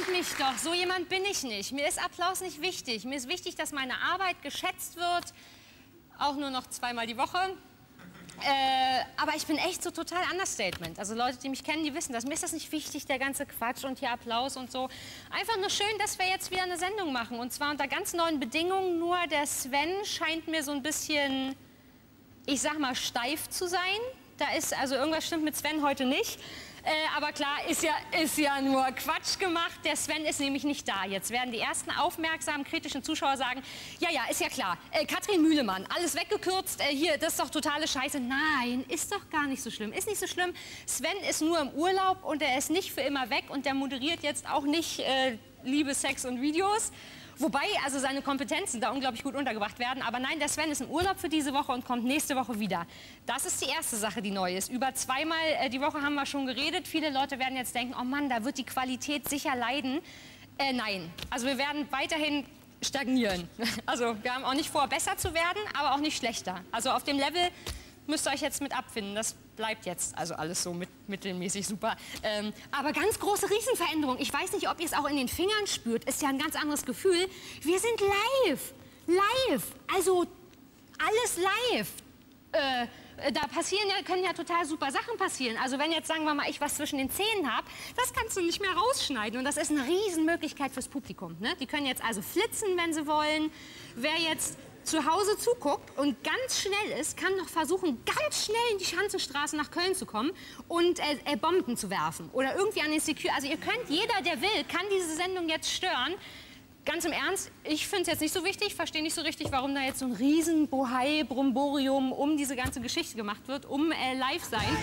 kennt mich doch, so jemand bin ich nicht. Mir ist Applaus nicht wichtig. Mir ist wichtig, dass meine Arbeit geschätzt wird, auch nur noch 2-mal die Woche. Aber ich bin echt so total Understatement. Also Leute, die mich kennen, die wissen das. Mir ist das nicht wichtig, der ganze Quatsch und hier Applaus und so. Einfach nur schön, dass wir jetzt wieder eine Sendung machen. Und zwar unter ganz neuen Bedingungen. Nur der Sven scheint mir so ein bisschen, ich sag mal, steif zu sein. Da ist, also irgendwas stimmt mit Sven heute nicht. Aber klar, ist ja nur Quatsch gemacht. Der Sven ist nämlich nicht da. Jetzt werden die ersten aufmerksamen, kritischen Zuschauer sagen, ja, ist ja klar. Katrin Mühlemann, alles weggekürzt. Hier, das ist doch totale Scheiße. Nein, ist doch gar nicht so schlimm. Ist nicht so schlimm. Sven ist nur im Urlaub und er ist nicht für immer weg. Und der moderiert jetzt auch nicht Liebe, Sex und Videos. Wobei also seine Kompetenzen da unglaublich gut untergebracht werden. Aber nein, der Sven ist im Urlaub für diese Woche und kommt nächste Woche wieder. Das ist die erste Sache, die neu ist. Über 2-mal die Woche haben wir schon geredet. Viele Leute werden jetzt denken, oh Mann, da wird die Qualität sicher leiden. Nein, also wir werden weiterhin stagnieren. Also wir haben auch nicht vor, besser zu werden, aber auch nicht schlechter. Also auf dem Level müsst ihr euch jetzt mit abfinden. Das bleibt jetzt also alles so mittelmäßig super. Aber ganz große Riesenveränderung. Ich weiß nicht, ob ihr es auch in den Fingern spürt. Ist ja ein ganz anderes Gefühl. Wir sind live. Live. Also alles live. Da können ja total super Sachen passieren. Also wenn jetzt, sagen wir mal, ich was zwischen den Zähnen habe, das kannst du nicht mehr rausschneiden. Und das ist eine Riesenmöglichkeit fürs Publikum. Ne? Die können jetzt also flitzen, wenn sie wollen. Wer jetzt zu Hause zuguckt und ganz schnell ist, kann noch versuchen, ganz schnell in die Schanzenstraße nach Köln zu kommen und Bomben zu werfen. Oder irgendwie an den Security. Also ihr könnt, jeder, der will, kann diese Sendung jetzt stören. Ganz im Ernst, ich finde es jetzt nicht so wichtig, verstehe nicht so richtig, warum da jetzt so ein riesen Bohai, Bromborium um diese ganze Geschichte gemacht wird, um live sein.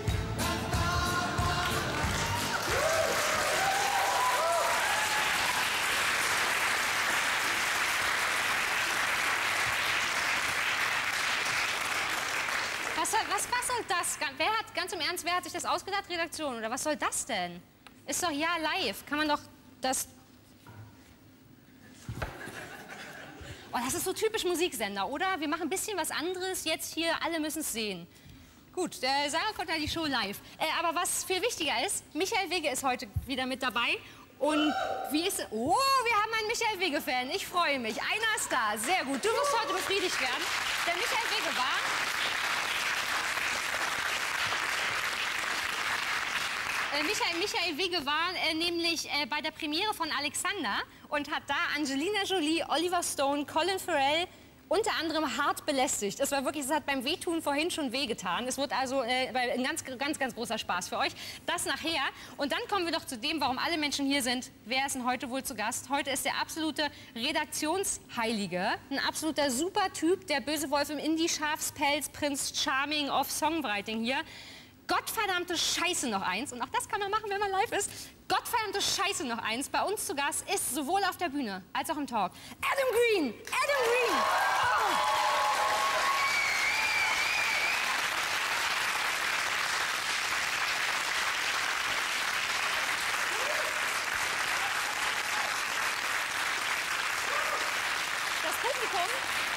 Was soll das? Ganz im Ernst, wer hat sich das ausgedacht? Redaktion, oder was soll das denn? Ist doch ja live, kann man doch das... Oh, das ist so typisch Musiksender, oder? Wir machen ein bisschen was anderes, jetzt hier, alle müssen es sehen. Gut, der Sarah kommt ja die Show live. Aber was viel wichtiger ist, Michael Wege ist heute wieder mit dabei. Und wie ist es? Oh, wir haben einen Michael Wege-Fan. Ich freue mich. Einer ist da. Sehr gut. Du wirst heute befriedigt werden. Der Michael Wege war... Michael Wege war nämlich bei der Premiere von Alexander und hat da Angelina Jolie, Oliver Stone, Colin Farrell unter anderem hart belästigt. Es war wirklich, es hat beim Wehtun vorhin schon wehgetan. Es wird also ein ganz großer Spaß für euch. Das nachher. Und dann kommen wir doch zu dem, warum alle Menschen hier sind. Wer ist denn heute wohl zu Gast? Heute ist der absolute Redaktionsheilige. Ein absoluter Supertyp, der böse Wolf im Indie-Schafspelz, Prinz Charming of Songwriting hier. Gottverdammte Scheiße noch eins, und auch das kann man machen, wenn man live ist. Gottverdammte Scheiße noch eins, bei uns zu Gast ist sowohl auf der Bühne als auch im Talk Adam Green! Adam Green! Oh. Das Publikum...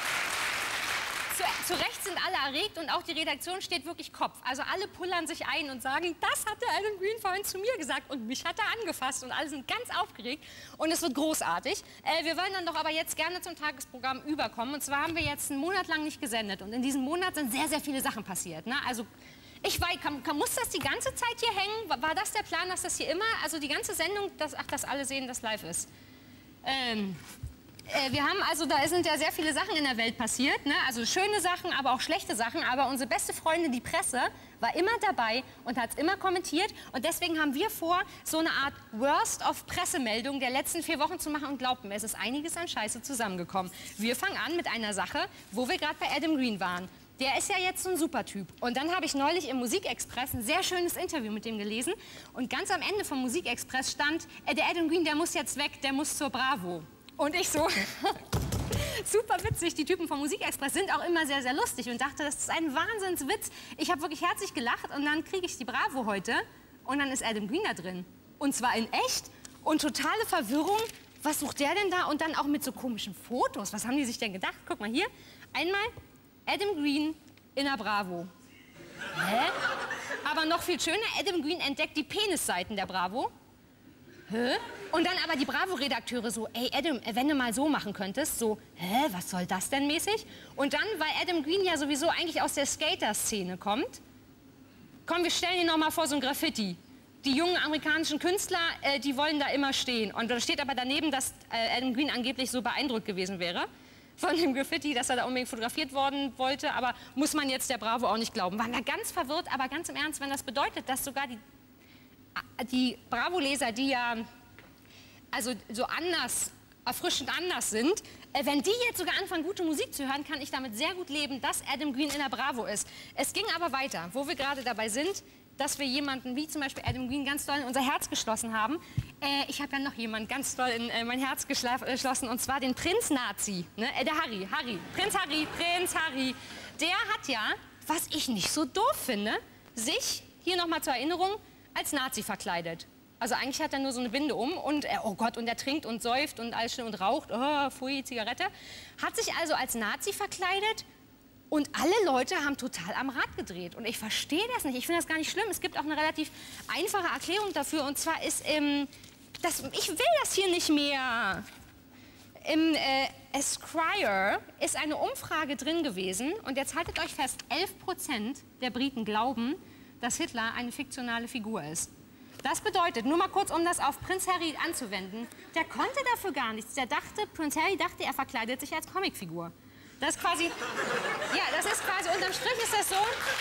Zu Recht sind alle erregt und auch die Redaktion steht wirklich Kopf. Also alle pullern sich ein und sagen, das hat der Adam Green vorhin zu mir gesagt und mich hat er angefasst und alle sind ganz aufgeregt und es wird großartig. Wir wollen dann doch aber jetzt gerne zum Tagesprogramm überkommen und zwar haben wir jetzt einen Monat lang nicht gesendet und in diesem Monat sind sehr viele Sachen passiert. Ne? Also ich weiß, muss das die ganze Zeit hier hängen? War das der Plan, dass das hier immer, also die ganze Sendung, dass alle sehen, dass live ist? Wir haben also, da sind ja sehr viele Sachen in der Welt passiert, ne? Also schöne Sachen, aber auch schlechte Sachen. Aber unsere beste Freundin, die Presse, war immer dabei und hat es immer kommentiert. Und deswegen haben wir vor, so eine Art Worst of Pressemeldung der letzten 4 Wochen zu machen. Und glaubt mir, es ist einiges an Scheiße zusammengekommen. Wir fangen an mit einer Sache, wo wir gerade bei Adam Green waren. Der ist ja jetzt so ein Supertyp. Und dann habe ich neulich im Musikexpress ein sehr schönes Interview mit dem gelesen. Und ganz am Ende vom Musikexpress stand, der Adam Green, der muss jetzt weg, der muss zur Bravo. Und ich so, super witzig, die Typen vom Musikexpress sind auch immer sehr lustig und dachte, das ist ein Wahnsinnswitz. Ich habe wirklich herzlich gelacht und dann kriege ich die Bravo heute und dann ist Adam Green da drin. Und zwar in echt und totale Verwirrung. Was sucht der denn da? Und dann auch mit so komischen Fotos. Was haben die sich denn gedacht? Guck mal hier, einmal Adam Green in der Bravo. Hä? Aber noch viel schöner, Adam Green entdeckt die Penisseiten der Bravo. Hä? Und dann aber die Bravo-Redakteure so, ey Adam, wenn du mal so machen könntest, so, hä, was soll das denn mäßig? Und dann, weil Adam Green ja sowieso eigentlich aus der Skater-Szene kommt, komm, wir stellen ihn noch mal vor so ein Graffiti. Die jungen amerikanischen Künstler, die wollen da immer stehen. Und da steht aber daneben, dass Adam Green angeblich so beeindruckt gewesen wäre von dem Graffiti, dass er da unbedingt fotografiert worden wollte. Aber muss man jetzt der Bravo auch nicht glauben. Waren da ganz verwirrt, aber ganz im Ernst, wenn das bedeutet, dass sogar die Bravo-Leser, die ja also so anders, erfrischend anders sind, wenn die jetzt sogar anfangen, gute Musik zu hören, kann ich damit sehr gut leben, dass Adam Green in der Bravo ist. Es ging aber weiter, wo wir gerade dabei sind, dass wir jemanden wie zum Beispiel Adam Green ganz doll in unser Herz geschlossen haben. Ich habe ja noch jemanden ganz doll in mein Herz geschlossen, und zwar den Prinz-Nazi, ne? Der Prinz Harry. Der hat ja, was ich nicht so doof finde, sich, hier nochmal zur Erinnerung, als Nazi verkleidet. Also eigentlich hat er nur so eine Binde um und, oh Gott, und er trinkt und säuft und alles schön und raucht, oh, pfui, Zigarette. Hat sich also als Nazi verkleidet und alle Leute haben total am Rad gedreht. Und ich verstehe das nicht, ich finde das gar nicht schlimm. Es gibt auch eine relativ einfache Erklärung dafür, und zwar ist, ich will das hier nicht mehr. Im Esquire ist eine Umfrage drin gewesen, und jetzt haltet euch fest, 11% der Briten glauben, dass Hitler eine fiktionale Figur ist. Das bedeutet, nur mal kurz, um das auf Prinz Harry anzuwenden, der konnte dafür gar nichts. Prinz Harry dachte, er verkleidet sich als Comicfigur. Das ist quasi, ja, das ist quasi, unterm Strich ist das so.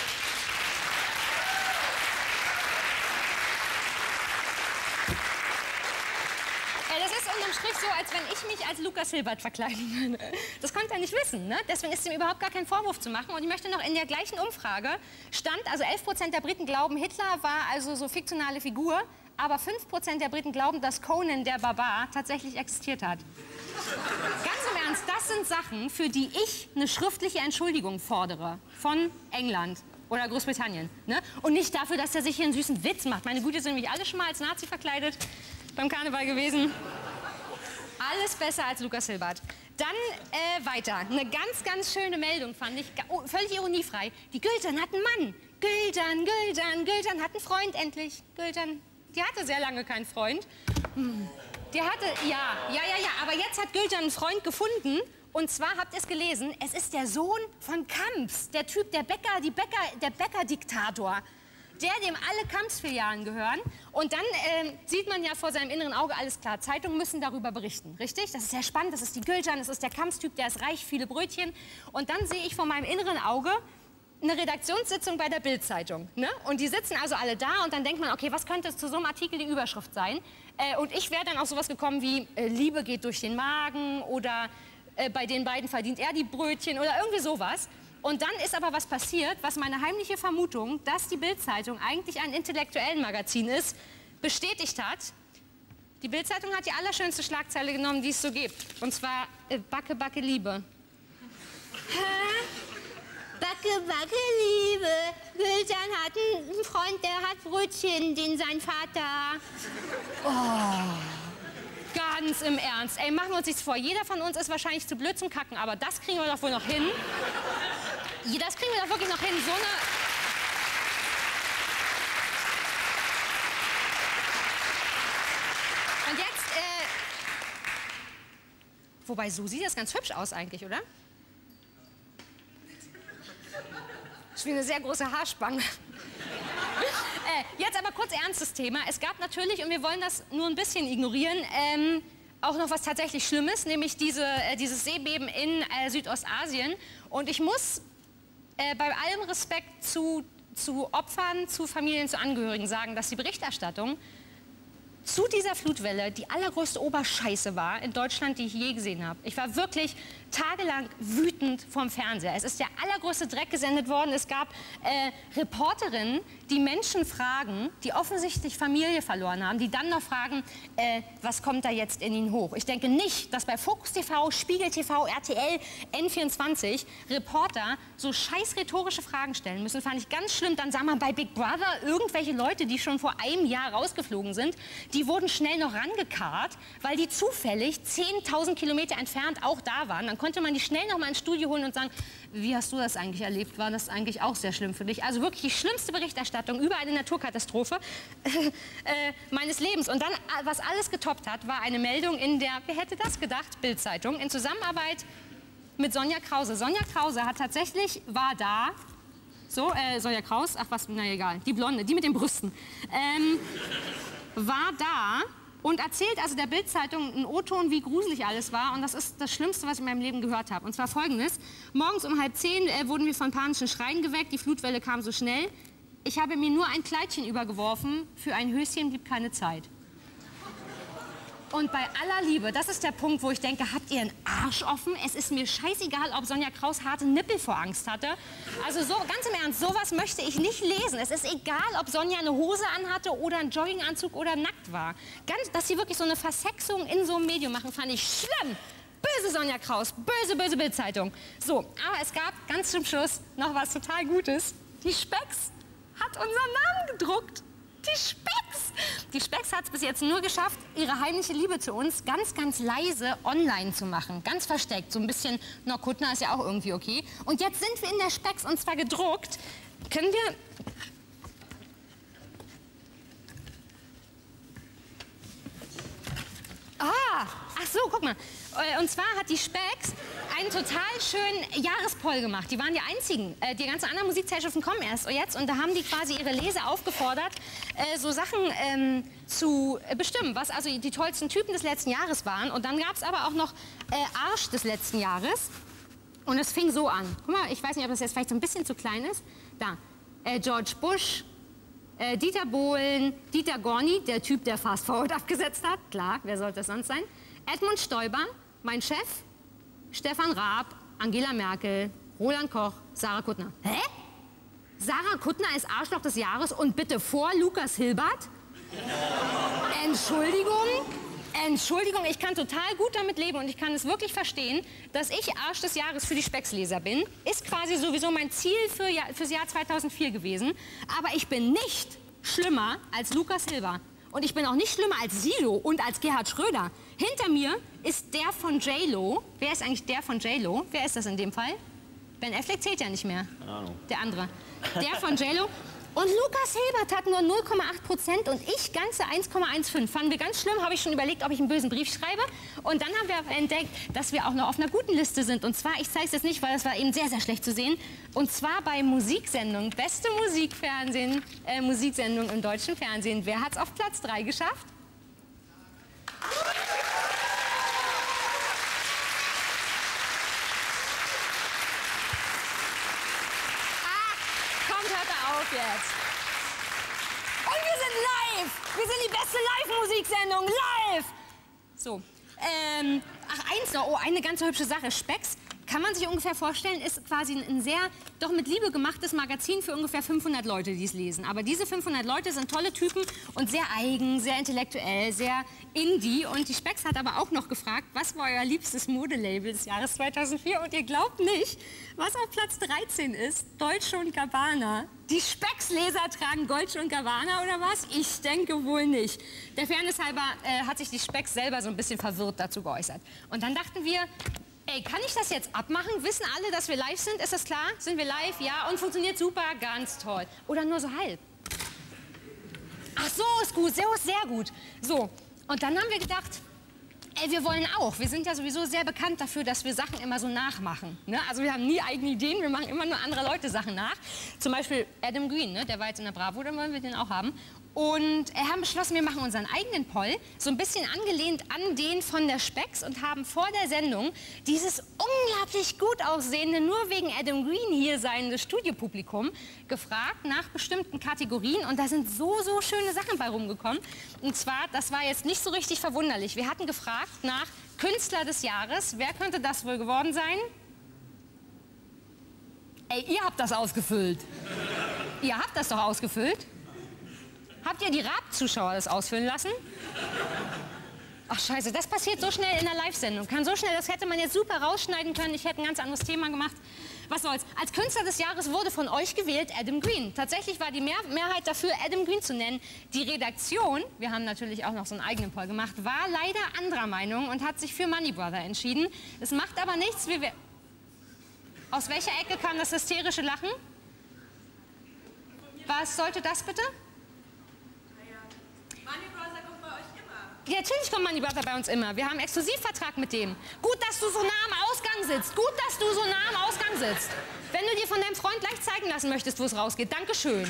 Das ist unterm Strich so, als wenn ich mich als Lucas Hilbert verkleiden würde. Das konnte er nicht wissen, ne? Deswegen ist ihm überhaupt gar kein Vorwurf zu machen. Und ich möchte noch, in der gleichen Umfrage stand, also 11% der Briten glauben, Hitler war also so fiktionale Figur, aber 5% der Briten glauben, dass Conan der Barbar tatsächlich existiert hat. Ganz im Ernst, das sind Sachen, für die ich eine schriftliche Entschuldigung fordere von England oder Großbritannien, ne? Und nicht dafür, dass er sich hier einen süßen Witz macht. Meine Güte, sind nämlich alle schon mal als Nazi verkleidet beim Karneval gewesen. Alles besser als Lucas Hilbert. Dann weiter. Eine ganz, ganz schöne Meldung fand ich, völlig ironiefrei. Die Gülcan hat einen Mann. Gülcan hat einen Freund endlich. Gülcan, die hatte sehr lange keinen Freund. Die hatte, ja, aber jetzt hat Gülcan einen Freund gefunden. Und zwar, habt ihr es gelesen, es ist der Sohn von Kamps, der Typ, der Bäcker-Diktator. Dem alle Kamps-Filialen gehören. Und dann sieht man ja vor seinem inneren Auge, alles klar, Zeitungen müssen darüber berichten, richtig? Das ist sehr spannend, das ist die Gülcan, das ist der Kamps-Typ, der ist reich, viele Brötchen. Und dann sehe ich vor meinem inneren Auge eine Redaktionssitzung bei der Bild-Zeitung, ne? Und die sitzen also alle da, und dann denkt man, okay, was könnte zu so einem Artikel die Überschrift sein? Und ich wäre dann auf sowas gekommen wie, Liebe geht durch den Magen, oder bei den beiden verdient er die Brötchen, oder irgendwie sowas. Und dann ist aber was passiert, was meine heimliche Vermutung, dass die Bild-Zeitung eigentlich ein intellektuellen Magazin ist, bestätigt hat. Die Bild-Zeitung hat die allerschönste Schlagzeile genommen, die es so gibt. Und zwar Backe, Backe, Liebe. Hä? Backe, Backe, Liebe. Gülcan hat einen Freund, der hat Brötchen, den sein Vater. Oh. Ganz im Ernst. Ey, machen wir uns nichts vor. Jeder von uns ist wahrscheinlich zu blöd zum Kacken, aber das kriegen wir doch wohl noch hin. Das kriegen wir doch wirklich noch hin. So eine... Und jetzt, wobei, so sieht das ganz hübsch aus eigentlich, oder? Das ist wie eine sehr große Haarspange. Jetzt aber kurz ernstes Thema. Es gab natürlich, und wir wollen das nur ein bisschen ignorieren, auch noch was tatsächlich Schlimmes, nämlich dieses Seebeben in Südostasien. Und ich muss bei allem Respekt zu Opfern, zu Familien, zu Angehörigen sagen, dass die Berichterstattung zu dieser Flutwelle die allergrößte Oberscheiße war in Deutschland, die ich je gesehen habe. Ich war wirklich tagelang wütend vorm Fernseher. Es ist der allergrößte Dreck gesendet worden. Es gab Reporterinnen, die Menschen fragen, die offensichtlich Familie verloren haben, die dann noch fragen, was kommt da jetzt in ihnen hoch? Ich denke nicht, dass bei Focus TV, Spiegel TV, RTL, N24 Reporter so scheiß rhetorische Fragen stellen müssen. Fand ich ganz schlimm. Dann sah man bei Big Brother irgendwelche Leute, die schon vor einem Jahr rausgeflogen sind, die wurden schnell noch rangekarrt, weil die zufällig 10.000 Kilometer entfernt auch da waren. Dann konnte man die schnell noch mal ins Studio holen und sagen, wie hast du das eigentlich erlebt? War das eigentlich auch sehr schlimm für dich? Also wirklich die schlimmste Berichterstattung über eine Naturkatastrophe meines Lebens. Und dann, was alles getoppt hat, war eine Meldung in der, wer hätte das gedacht, Bild-Zeitung, in Zusammenarbeit mit Sonja Krause. Sonja Krause hat tatsächlich, war da, so, Sonja Kraus, ach was, na egal, die Blonde, die mit den Brüsten, war da und erzählt also der Bild-Zeitung einen O-Ton, wie gruselig alles war. Und das ist das Schlimmste, was ich in meinem Leben gehört habe. Und zwar Folgendes: Morgens um 9:30 wurden wir von panischen Schreien geweckt. Die Flutwelle kam so schnell. Ich habe mir nur ein Kleidchen übergeworfen. Für ein Höschen blieb keine Zeit. Und bei aller Liebe, das ist der Punkt, wo ich denke, habt ihr einen Arsch offen? Es ist mir scheißegal, ob Sonja Kraus harte Nippel vor Angst hatte. Also so, ganz im Ernst, sowas möchte ich nicht lesen. Es ist egal, ob Sonja eine Hose anhatte oder einen Jogginganzug oder nackt war. Dass sie wirklich so eine Versexung in so einem Medium machen, fand ich schlimm. Böse Sonja Kraus, böse, böse Bild-Zeitung. So, aber es gab ganz zum Schluss noch was total Gutes. Die Spex hat unseren Namen gedruckt. Die Spex! Die Spex hat es bis jetzt nur geschafft, ihre heimliche Liebe zu uns ganz, ganz leise online zu machen. Ganz versteckt. So ein bisschen, na, Kuttner ist ja auch irgendwie okay. Und jetzt sind wir in der Spex und zwar gedruckt. Können wir... Ach so, guck mal. Und zwar hat die Spex einen total schönen Jahrespoll gemacht. Die waren die einzigen. Die ganzen anderen Musikzeitschriften kommen erst jetzt. Und da haben die quasi ihre Leser aufgefordert, so Sachen zu bestimmen, was also die tollsten Typen des letzten Jahres waren. Und dann gab es aber auch noch Arsch des letzten Jahres. Und es fing so an. Guck mal, ich weiß nicht, ob das jetzt vielleicht so ein bisschen zu klein ist. Da, George Bush, Dieter Bohlen, Dieter Gorni, der Typ, der Fast Forward abgesetzt hat. Klar, wer sollte das sonst sein? Edmund Stoiber, mein Chef, Stefan Raab, Angela Merkel, Roland Koch, Sarah Kuttner. Hä? Sarah Kuttner ist Arschloch des Jahres und bitte vor Lukas Hilbert? Entschuldigung? Entschuldigung, ich kann total gut damit leben und ich kann es wirklich verstehen, dass ich Arsch des Jahres für die Spex-Leser bin. Ist quasi sowieso mein Ziel fürs Jahr 2004 gewesen. Aber ich bin nicht schlimmer als Lukas Hilbert. Und ich bin auch nicht schlimmer als Sido und als Gerhard Schröder. Hinter mir ist der von J-Lo. Wer ist eigentlich der von J-Lo? Wer ist das in dem Fall? Ben Affleck zählt ja nicht mehr. Der andere. Der von J-Lo. Und Lukas Hilbert hat nur 0,8% und ich ganze 1,15. Fanden wir ganz schlimm, habe ich schon überlegt, ob ich einen bösen Brief schreibe. Und dann haben wir entdeckt, dass wir auch noch auf einer guten Liste sind. Und zwar, ich zeige es jetzt nicht, weil das war eben sehr, sehr schlecht zu sehen. Und zwar bei Musiksendung, beste Musikfernsehen, Musiksendung im deutschen Fernsehen. Wer hat es auf Platz 3 geschafft? Jetzt. Und wir sind live! Wir sind die beste Live-Musiksendung, live! So, ach, eins noch, oh, eine ganz hübsche Sache. Spex, kann man sich ungefähr vorstellen, ist quasi ein sehr, doch mit Liebe gemachtes Magazin für ungefähr 500 Leute, die es lesen. Aber diese 500 Leute sind tolle Typen und sehr eigen, sehr intellektuell, sehr indie. Und die Spex hat aber auch noch gefragt, was war euer liebstes Modelabel des Jahres 2004? Und ihr glaubt nicht, was auf Platz 13 ist, Dolce & Gabbana. Die Spex-Leser tragen Dolce & Gabbana oder was? Ich denke wohl nicht. Der Fairness halber hat sich die Spex selber so ein bisschen verwirrt dazu geäußert. Und dann dachten wir, ey, kann ich das jetzt abmachen? Wissen alle, dass wir live sind? Ist das klar? Sind wir live? Ja. Und funktioniert super? Ganz toll. Oder nur so halb? Ach so, ist gut. Sehr, sehr gut. So, und dann haben wir gedacht, ey, wir wollen auch. Wir sind ja sowieso sehr bekannt dafür, dass wir Sachen immer so nachmachen. Ne? Also wir haben nie eigene Ideen, wir machen immer nur andere Leute Sachen nach. Zum Beispiel Adam Green, ne? Der war jetzt in der Bravo, dann wollen wir den auch haben. Und haben beschlossen, wir machen unseren eigenen Poll, so ein bisschen angelehnt an den von der Spex und haben vor der Sendung dieses unglaublich gut aussehende, nur wegen Adam Green hier seiende Studiopublikum gefragt nach bestimmten Kategorien. Und da sind so schöne Sachen bei rumgekommen. Und zwar, das war jetzt nicht so richtig verwunderlich. Wir hatten gefragt nach Künstler des Jahres. Wer könnte das wohl geworden sein? Ey, ihr habt das ausgefüllt. Ihr habt das doch ausgefüllt. Habt ihr die Raab-Zuschauer das ausfüllen lassen? Ach scheiße, das passiert so schnell in der Live-Sendung. Kann so schnell, das hätte man jetzt super rausschneiden können. Ich hätte ein ganz anderes Thema gemacht. was soll's. Als Künstler des Jahres wurde von euch gewählt Adam Green. Tatsächlich war die Mehrheit dafür, Adam Green zu nennen. Die Redaktion, wir haben natürlich auch noch so einen eigenen Poll gemacht, war leider anderer Meinung und hat sich für Money Brother entschieden. Es macht aber nichts. Aus welcher Ecke kam das hysterische Lachen? Was sollte das bitte? Money Brother kommt bei euch immer. Ja, natürlich kommt Money Brother bei uns immer. Wir haben einen Exklusivvertrag mit dem. Gut, dass du so nah am Ausgang sitzt. Gut, dass du so nah am Ausgang sitzt. Wenn du dir von deinem Freund gleich zeigen lassen möchtest, wo es rausgeht, Dankeschön.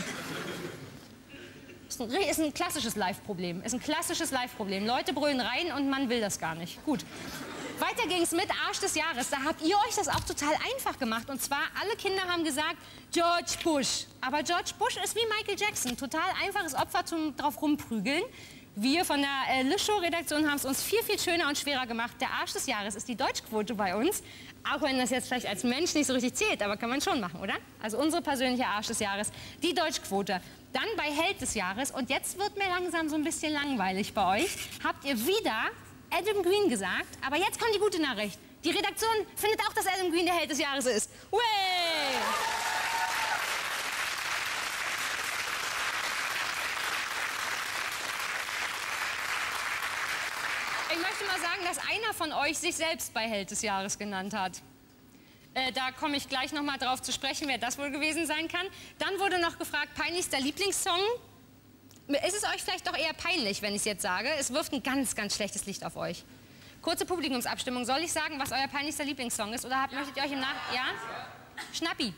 Ist ein klassisches Live-Problem. Ist ein klassisches Live-Problem. Leute brüllen rein und man will das gar nicht. Gut. Weiter ging es mit Arsch des Jahres. Da habt ihr euch das auch total einfach gemacht. Und zwar, alle Kinder haben gesagt, George Bush. Aber George Bush ist wie Michael Jackson. Total einfaches Opfer zum drauf rumprügeln. Wir von der Lish-Show-Redaktion haben es uns viel, viel schöner und schwerer gemacht. Der Arsch des Jahres ist die Deutschquote bei uns. Auch wenn das jetzt vielleicht als Mensch nicht so richtig zählt, aber kann man schon machen, oder? Also unsere persönliche Arsch des Jahres, die Deutschquote. Dann bei Held des Jahres, und jetzt wird mir langsam so ein bisschen langweilig bei euch, habt ihr wieder Adam Green gesagt, aber jetzt kommt die gute Nachricht. Die Redaktion findet auch, dass Adam Green der Held des Jahres ist. Way! Ich möchte mal sagen, dass einer von euch sich selbst bei Held des Jahres genannt hat. Da komme ich gleich noch mal drauf zu sprechen, wer das wohl gewesen sein kann. Dann wurde noch gefragt, peinlichster Lieblingssong. Ist es euch vielleicht doch eher peinlich, wenn ich es jetzt sage? Es wirft ein ganz, ganz schlechtes Licht auf euch. Kurze Publikumsabstimmung. Soll ich sagen, was euer peinlichster Lieblingssong ist? Oder möchtet ihr euch im Nach... Ja? Schnappi.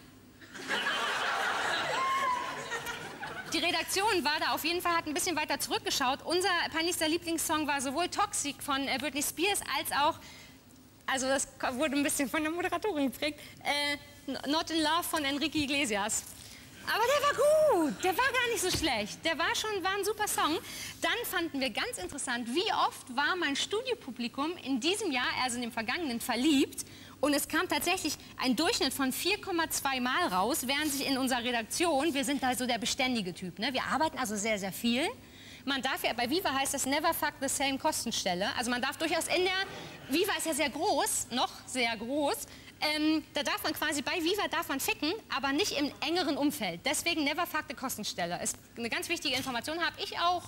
Die Redaktion war da auf jeden Fall, hat ein bisschen weiter zurückgeschaut. Unser peinlichster Lieblingssong war sowohl Toxic von Britney Spears als auch... Also das wurde ein bisschen von der Moderatorin geprägt. Not in Love von Enrique Iglesias. Aber der war gut, der war gar nicht so schlecht. Der war ein super Song. Dann fanden wir ganz interessant, wie oft war mein Studiopublikum in diesem Jahr, also in dem vergangenen, verliebt. Und es kam tatsächlich ein Durchschnitt von 4,2 Mal raus, während sich in unserer Redaktion, wir sind da so der beständige Typ, ne? Wir arbeiten also sehr, sehr viel. Man darf ja, bei Viva heißt das Never Fuck the Same Kostenstelle. Also man darf durchaus in der, Viva ist ja sehr groß, noch sehr groß, da darf man quasi, bei Viva darf man ficken, aber nicht im engeren Umfeld. Deswegen Never Fuck the Kostenstelle. Ist eine ganz wichtige Information, habe ich auch.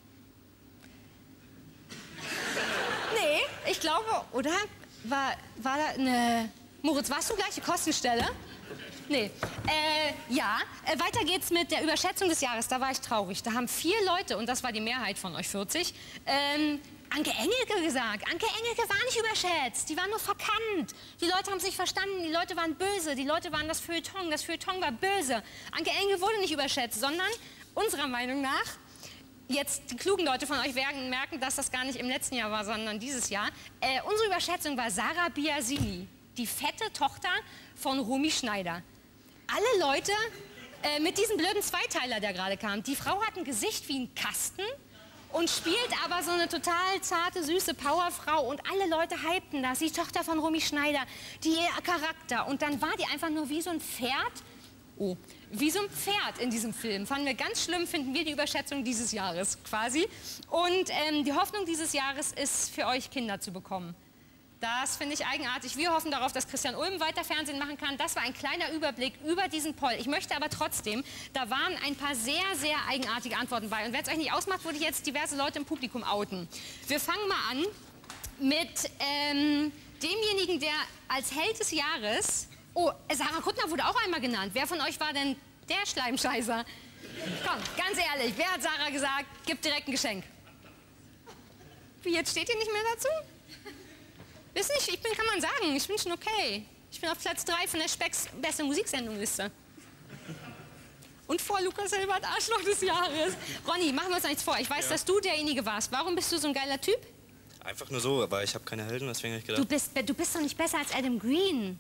Nee, ich glaube, oder? War da eine... Moritz, warst du gleiche Kostenstelle? Nee. Ja, weiter geht's mit der Überschätzung des Jahres. Da war ich traurig. Da haben 4 Leute, und das war die Mehrheit von euch 40, Anke Engelke gesagt. Anke Engelke war nicht überschätzt. Die war nur verkannt. Die Leute haben es nicht verstanden. Die Leute waren böse. Die Leute waren das Feuilleton. Das Feuilleton war böse. Anke Engelke wurde nicht überschätzt, sondern unserer Meinung nach, jetzt die klugen Leute von euch werden merken, dass das gar nicht im letzten Jahr war, sondern dieses Jahr. Unsere Überschätzung war Sarah Biasini, die fette Tochter von Romy Schneider. Alle Leute mit diesem blöden Zweiteiler, der gerade kam. Die Frau hat ein Gesicht wie ein Kasten und spielt aber so eine total zarte, süße Powerfrau. Und alle Leute hypten das. Die Tochter von Romy Schneider, die ihr Charakter. Und dann war die einfach nur wie so ein Pferd. Oh, wie so ein Pferd in diesem Film. Fanden wir ganz schlimm, finden wir die Überschätzung dieses Jahres quasi. Und die Hoffnung dieses Jahres ist, für euch Kinder zu bekommen. Das finde ich eigenartig. Wir hoffen darauf, dass Christian Ulm weiter Fernsehen machen kann. Das war ein kleiner Überblick über diesen Poll. Ich möchte aber trotzdem, da waren ein paar sehr, sehr eigenartige Antworten bei. Und wenn es euch nicht ausmacht, würde ich jetzt diverse Leute im Publikum outen. Wir fangen mal an mit demjenigen, der als Held des Jahres... Oh, Sarah Kuttner wurde auch einmal genannt. Wer von euch war denn der Schleimscheißer? Komm, ganz ehrlich, wer hat Sarah gesagt, gibt direkt ein Geschenk? Wie, jetzt steht ihr nicht mehr dazu? Ist nicht, ich bin, kann man sagen, ich bin schon okay. Ich bin auf Platz 3 von der Specks beste Musiksendung-Liste. Und vor Lukas Hilbert, Arschloch des Jahres. Ronny, machen wir uns nichts vor. Ich weiß, dass du derjenige warst. Warum bist du so ein geiler Typ? Einfach nur so, aber ich habe keine Helden, deswegen habe ich gedacht... Du bist doch nicht besser als Adam Green.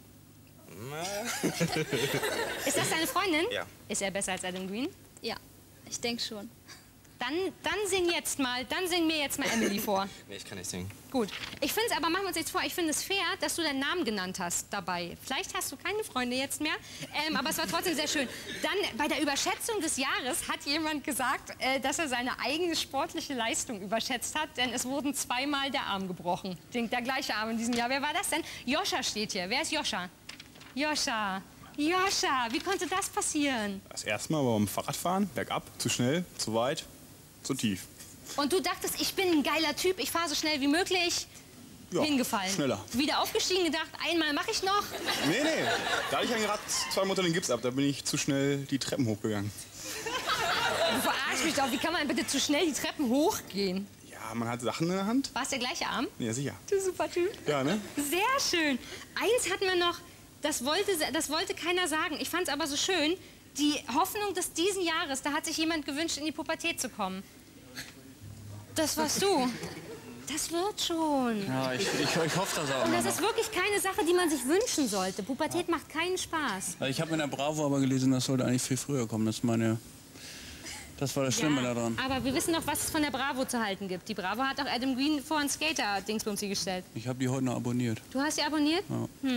Ist das deine Freundin? Ja. Ist er besser als Adam Green? Ja, ich denke schon. Dann sing mir jetzt mal Emily vor. Nee, ich kann nicht singen. Gut. Ich finde es, aber machen wir uns nichts vor, ich finde es fair, dass du deinen Namen genannt hast dabei. Vielleicht hast du keine Freunde jetzt mehr, aber es war trotzdem sehr schön. Dann bei der Überschätzung des Jahres hat jemand gesagt, dass er seine eigene sportliche Leistung überschätzt hat, denn es wurden 2-mal der Arm gebrochen. Der gleiche Arm in diesem Jahr. Wer war das denn? Joscha steht hier. Wer ist Joscha? Joscha. Joscha, wie konnte das passieren? Das erste Mal beim Fahrradfahren, bergab, zu schnell, zu weit, zu tief. Und du dachtest, ich bin ein geiler Typ, ich fahre so schnell wie möglich, ja, hingefallen. Schneller. Wieder aufgestiegen, gedacht, einmal mache ich noch. Nee, da hatte ich einen gerade 2 Monate den Gips ab, da bin ich zu schnell die Treppen hochgegangen. Du verarschst mich doch, wie kann man bitte zu schnell die Treppen hochgehen? Ja, man hat Sachen in der Hand. War es der gleiche Arm? Ja, sicher. Du super Typ. Ja, ne? Sehr schön. Eins hatten wir noch, das wollte keiner sagen. Ich fand es aber so schön, die Hoffnung des diesen Jahres, da hat sich jemand gewünscht, in die Pubertät zu kommen. Das warst du. Das wird schon. Ja, ich hoffe das auch. Und das ist wirklich keine Sache, die man sich wünschen sollte. Pubertät macht keinen Spaß. Ich habe in der Bravo aber gelesen, das sollte eigentlich viel früher kommen. Das war das Schlimme daran. Aber wir wissen doch, was es von der Bravo zu halten gibt. Die Bravo hat auch Adam Green vor einen Skater-Dingsbumsi gestellt. Ich habe die heute noch abonniert. Du hast sie abonniert? Ja.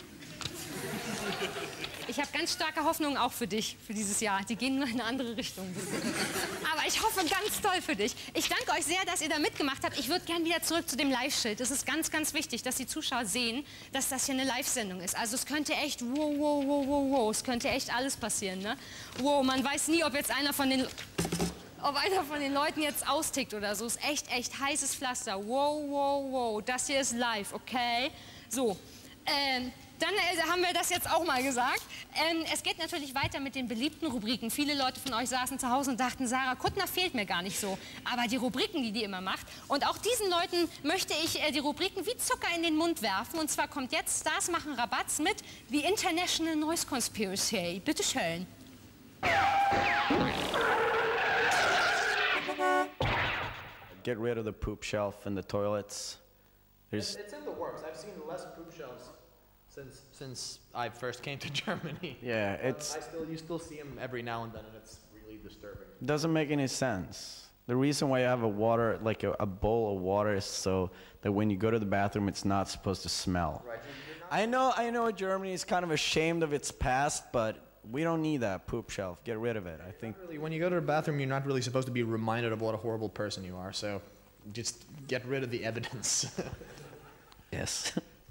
Ich habe ganz starke Hoffnungen auch für dich, für dieses Jahr. Die gehen nur in eine andere Richtung. Aber ich hoffe ganz toll für dich. Ich danke euch sehr, dass ihr da mitgemacht habt. Ich würde gern wieder zurück zu dem Live-Schild. Es ist ganz, ganz wichtig, dass die Zuschauer sehen, dass das hier eine Live-Sendung ist. Also es könnte echt, wow, es könnte echt alles passieren, ne? Wow, man weiß nie, ob einer von den Leuten jetzt austickt oder so. Es ist echt heißes Pflaster. Wow, das hier ist live, okay? So, dann haben wir das jetzt auch mal gesagt. Es geht natürlich weiter mit den beliebten Rubriken. Viele Leute von euch saßen zu Hause und dachten, Sarah Kuttner fehlt mir gar nicht so. Aber die Rubriken, die immer macht. Und auch diesen Leuten möchte ich die Rubriken wie Zucker in den Mund werfen. Und zwar kommt jetzt Stars machen Rabatz mit The International Noise Conspiracy. Bitte schön. Get rid of the poop shelf in the toilets. It's in the works. I've seen less poop shelves since I first came to Germany. Yeah, you still see them every now and then, and it's really disturbing. Doesn't make any sense. The reason why you have a water, like a bowl of water, is so that when you go to the bathroom, it's not supposed to smell. Right. I know Germany is kind of ashamed of its past, but we don't need that poop shelf. Get rid of it. I think. Really, when you go to the bathroom, you're not really supposed to be reminded of what a horrible person you are. So, just get rid of the evidence. Yes.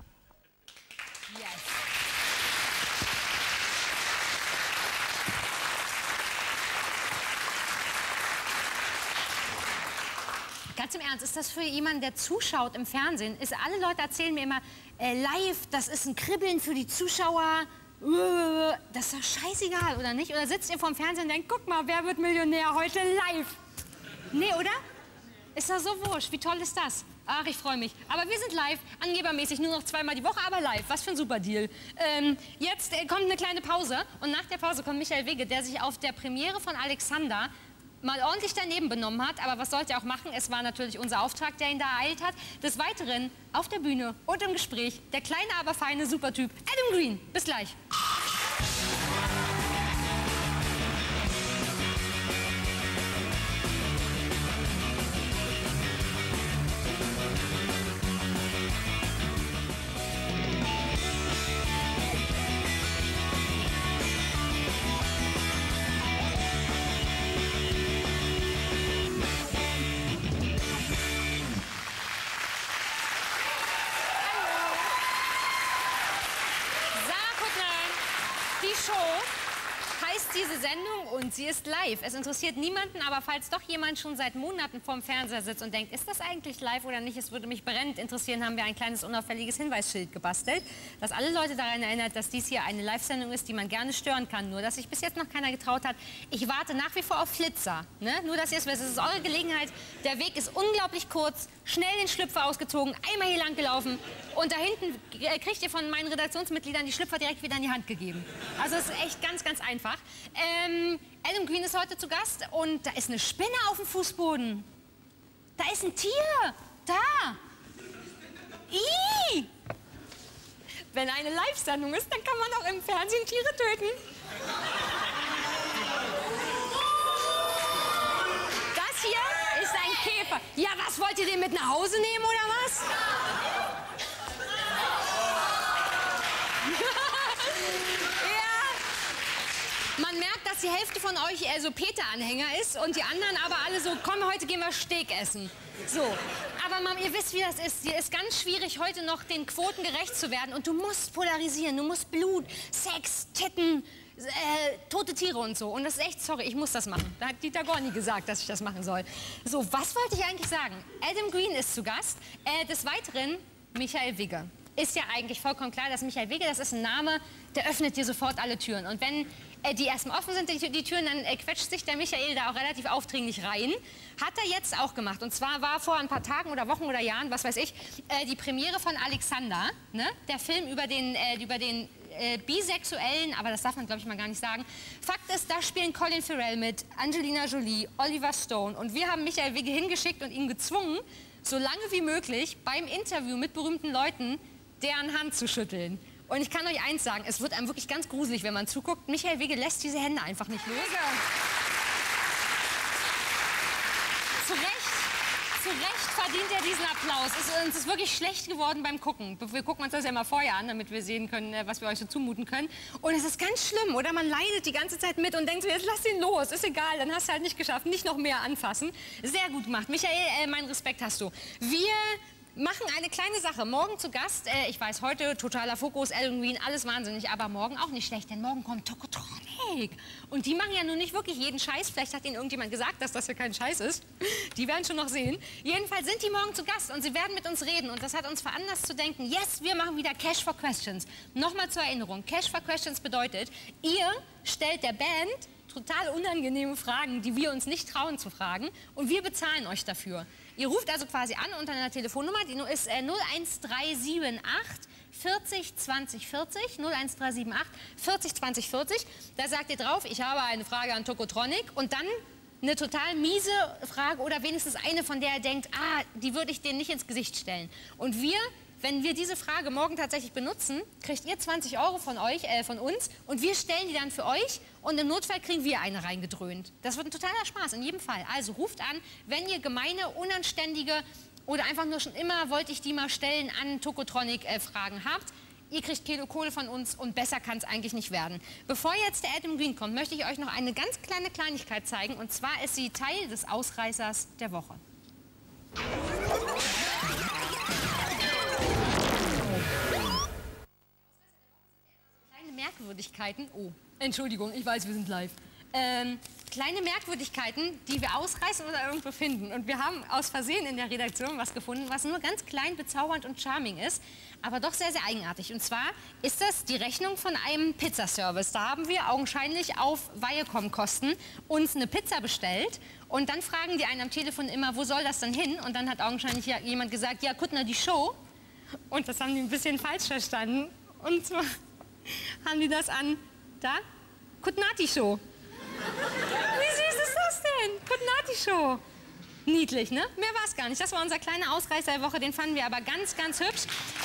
Ganz im Ernst, ist das für jemanden, der zuschaut im Fernsehen? Alle Leute erzählen mir immer, live, das ist ein Kribbeln für die Zuschauer. Das ist doch scheißegal, oder nicht? Oder sitzt ihr vorm Fernsehen und denkt, guck mal, wer wird Millionär heute live? Nee, oder? Ist doch so wurscht. Wie toll ist das? Ach, ich freue mich. Aber wir sind live, angebermäßig, nur noch 2-mal die Woche, aber live. Was für ein super Deal. Jetzt kommt eine kleine Pause und nach der Pause kommt Michael Wigge, der sich auf der Premiere von Alexander mal ordentlich daneben benommen hat. Aber was sollte er auch machen? Es war natürlich unser Auftrag, der ihn da ereilt hat. Des Weiteren auf der Bühne und im Gespräch der kleine, aber feine Supertyp Adam Green. Bis gleich. Diese Sendung und sie ist live. Es interessiert niemanden, aber falls doch jemand schon seit Monaten vorm Fernseher sitzt und denkt, ist das eigentlich live oder nicht, es würde mich brennend interessieren, haben wir ein kleines unauffälliges Hinweisschild gebastelt, das alle Leute daran erinnert, dass dies hier eine Live-Sendung ist, die man gerne stören kann. Nur, dass sich bis jetzt noch keiner getraut hat. Ich warte nach wie vor auf Flitzer. Ne? Nur, dass ihr es wisst, es ist eure Gelegenheit. Der Weg ist unglaublich kurz, schnell den Schlüpfer ausgezogen, einmal hier lang gelaufen und da hinten kriegt ihr von meinen Redaktionsmitgliedern die Schlüpfer direkt wieder in die Hand gegeben. Also es ist echt ganz, ganz einfach. Adam Green ist heute zu Gast und da ist eine Spinne auf dem Fußboden. Da ist ein Tier. Da. Ih. Wenn eine Live-Sendung ist, dann kann man auch im Fernsehen Tiere töten. Das hier ist ein Käfer. Ja, was, wollt ihr den mit nach Hause nehmen oder was? Man merkt, dass dass die Hälfte von euch eher so Peter-Anhänger ist und die anderen aber alle so, komm, heute gehen wir Steak essen. So, aber Mom, ihr wisst, wie das ist. Dir ist ganz schwierig, heute noch den Quoten gerecht zu werden. Und du musst polarisieren, du musst Blut, Sex, Titten, tote Tiere und so. Und das ist echt, sorry, ich muss das machen. Da hat Dieter Gorni gesagt, dass ich das machen soll. So, was wollte ich eigentlich sagen? Adam Green ist zu Gast. Des Weiteren Michael Wigge. Ist ja eigentlich vollkommen klar, dass Michael Wigge, das ist ein Name, der öffnet dir sofort alle Türen. Und wenn die erstmal offen sind, die Türen, dann quetscht sich der Michael da auch relativ aufdringlich rein. Hat er jetzt auch gemacht. Und zwar war vor ein paar Tagen oder Wochen oder Jahren, was weiß ich, die Premiere von Alexander, ne? Der Film über den Bisexuellen, aber das darf man, glaube ich, mal gar nicht sagen. Fakt ist, da spielen Colin Farrell mit, Angelina Jolie, Oliver Stone. Und wir haben Michael Wigge hingeschickt und ihn gezwungen, so lange wie möglich beim Interview mit berühmten Leuten deren Hand zu schütteln. Und ich kann euch eins sagen, es wird einem wirklich ganz gruselig, wenn man zuguckt. Michael Wigge lässt diese Hände einfach nicht los. Zu Recht verdient er diesen Applaus. Es ist wirklich schlecht geworden beim Gucken. Wir gucken uns das ja immer vorher an, damit wir sehen können, was wir euch so zumuten können. Und es ist ganz schlimm, oder? Man leidet die ganze Zeit mit und denkt so, jetzt lass ihn los, ist egal, dann hast du halt nicht geschafft, nicht noch mehr anfassen. Sehr gut gemacht. Michael, meinen Respekt hast du. Wir machen eine kleine Sache. Morgen zu Gast, ich weiß, heute totaler Fokus, Adam Green, alles wahnsinnig, aber morgen auch nicht schlecht, denn morgen kommt Tokotronic. Und die machen ja nun nicht wirklich jeden Scheiß. Vielleicht hat ihnen irgendjemand gesagt, dass das ja kein Scheiß ist. Die werden schon noch sehen. Jedenfalls sind die morgen zu Gast und sie werden mit uns reden. Und das hat uns veranlasst zu denken, yes, wir machen wieder Cash for Questions. Nochmal zur Erinnerung, Cash for Questions bedeutet, ihr stellt der Band total unangenehme Fragen, die wir uns nicht trauen zu fragen, und wir bezahlen euch dafür. Ihr ruft also quasi an unter einer Telefonnummer, die ist 01378 40 20 40, 01378 40 20 40. Da sagt ihr drauf, ich habe eine Frage an Tokotronic, und dann eine total miese Frage oder wenigstens eine, von der ihr denkt, die würde ich denen nicht ins Gesicht stellen. Und wir, wenn wir diese Frage morgen tatsächlich benutzen, kriegt ihr 20 € von uns, und wir stellen die dann für euch, und im Notfall kriegen wir eine reingedröhnt. Das wird ein totaler Spaß, in jedem Fall. Also ruft an, wenn ihr gemeine, unanständige oder einfach nur schon immer wollte ich die mal stellen an Tokotronic Fragen habt. Ihr kriegt Kilo Kohle von uns, und besser kann es eigentlich nicht werden. Bevor jetzt der Adam Green kommt, möchte ich euch noch eine ganz kleine Kleinigkeit zeigen, und zwar ist sie Teil des Ausreißers der Woche. Merkwürdigkeiten, oh, Entschuldigung, ich weiß, wir sind live. Kleine Merkwürdigkeiten, die wir ausreißen oder irgendwo finden. Und wir haben aus Versehen in der Redaktion was gefunden, was nur ganz klein, bezaubernd und charming ist, aber doch sehr, sehr eigenartig. Und zwar ist das die Rechnung von einem Pizzaservice. Da haben wir augenscheinlich auf Viacom-Kosten uns eine Pizza bestellt, und dann fragen die einen am Telefon immer, wo soll das denn hin? Und dann hat augenscheinlich jemand gesagt, ja, Kuttner, die Show. Und das haben die ein bisschen falsch verstanden. Und zwar haben die das an, da, Kutnati-Show. Wie süß ist das denn? Kutnati-Show. Niedlich, ne? Mehr war es gar nicht. Das war unser kleiner Ausreißer der Woche, den fanden wir aber ganz, ganz hübsch.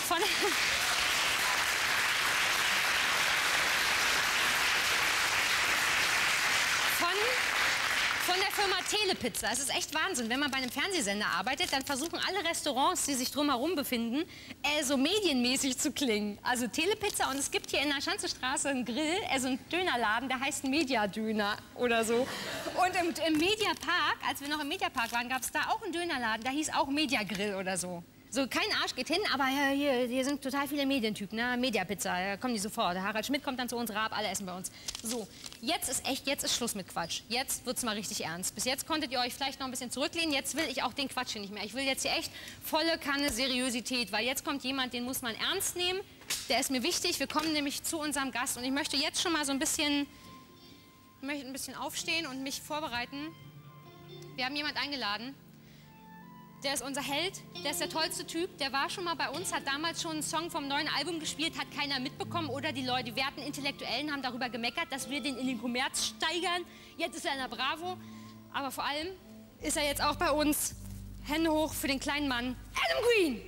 Von der Firma Telepizza. Es ist echt Wahnsinn. Wenn man bei einem Fernsehsender arbeitet, dann versuchen alle Restaurants, die sich drumherum befinden, so medienmäßig zu klingen. Also Telepizza, und es gibt hier in der Schanzestraße einen Grill, einen Dönerladen, der heißt Mediadöner oder so. Und im Mediapark, als wir noch im Mediapark waren, gab es da auch einen Dönerladen, der hieß auch Mediagrill oder so. So, kein Arsch geht hin, aber hier sind total viele Medientypen, ne? Mediapizza, da kommen die sofort. Der Harald Schmidt kommt dann zu uns, Raab, alle essen bei uns. So, jetzt ist Schluss mit Quatsch. Jetzt wird's mal richtig ernst. Bis jetzt konntet ihr euch vielleicht noch ein bisschen zurücklehnen, jetzt will ich auch den Quatsch hier nicht mehr. Ich will jetzt hier echt volle Kanne Seriosität, weil jetzt kommt jemand, den muss man ernst nehmen. Der ist mir wichtig, wir kommen nämlich zu unserem Gast, und ich möchte jetzt schon mal so ein bisschen aufstehen und mich vorbereiten. Wir haben jemand eingeladen. Der ist unser Held, der ist der tollste Typ, der war schon mal bei uns, hat damals schon einen Song vom neuen Album gespielt, hat keiner mitbekommen, oder die Leute, die werten Intellektuellen haben darüber gemeckert, dass wir den in den Kommerz steigern. Jetzt ist er in der Bravo, aber vor allem ist er jetzt auch bei uns. Hände hoch für den kleinen Mann, Adam Green!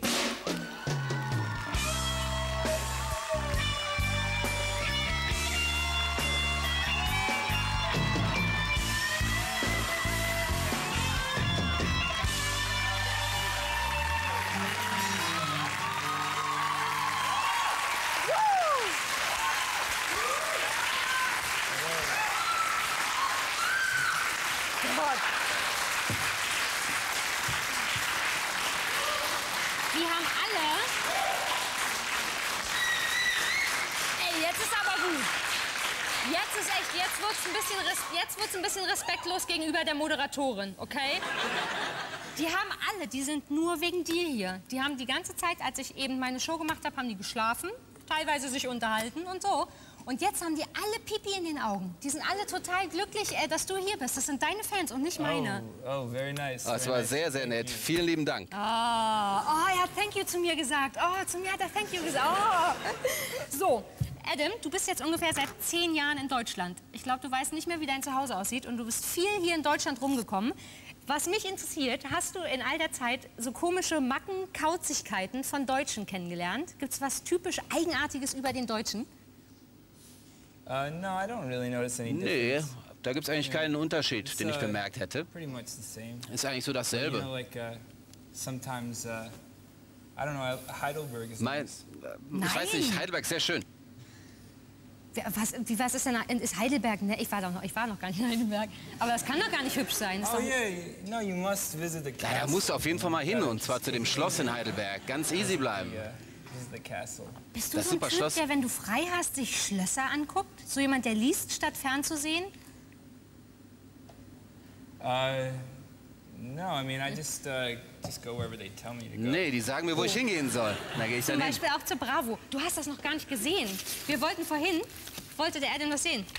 Gott. Die haben alle... Ey, jetzt ist aber gut. Jetzt ist echt, jetzt wird's ein bisschen respektlos gegenüber der Moderatorin, okay? Die haben alle, die sind nur wegen dir hier. Die haben die ganze Zeit, als ich eben meine Show gemacht habe, haben die geschlafen, teilweise sich unterhalten und so. Und jetzt haben die alle Pipi in den Augen. Die sind alle total glücklich, dass du hier bist. Das sind deine Fans und nicht meine. Oh, very nice. Das war sehr, sehr nett. Vielen lieben Dank. Oh, er hat Thank you zu mir gesagt. Oh, zu mir hat er Thank you gesagt. Oh. So, Adam, du bist jetzt ungefähr seit 10 Jahren in Deutschland. Ich glaube, du weißt nicht mehr, wie dein Zuhause aussieht. Und du bist viel hier in Deutschland rumgekommen. Was mich interessiert, hast du in all der Zeit so komische Macken, Kauzigkeiten von Deutschen kennengelernt? Gibt es was typisch Eigenartiges über den Deutschen? No, I don't really notice any Nee, difference. da gibt es eigentlich keinen Unterschied, den ich bemerkt hätte. Pretty much the same. Ist eigentlich so You know, dasselbe. like sometimes, I don't know, Heidelberg is Mein, nice. ich weiß nicht, Heidelberg ist sehr schön. Was ist denn da? Ist Heidelberg? Ne, ich war noch gar nicht in Heidelberg. Aber das kann doch gar nicht hübsch sein. Oh yeah, no, you must visit the castle. Ja, da musst du auf jeden Fall mal hin, und zwar zu dem Schloss in Heidelberg. Ganz easy bleiben. Yeah, this is the castle. Bist du Das so ein super Typ, Schloss. der, wenn du frei hast, sich Schlösser anguckt? So jemand, der liest, statt fernzusehen? No, I mean, I just go wherever they tell me to go. Nee, die sagen mir, wo ich hingehen soll. Da gehe ich Zum dann hin. Beispiel auch zur Bravo. Du hast das noch gar nicht gesehen. Wir wollten wollte der Adam was sehen.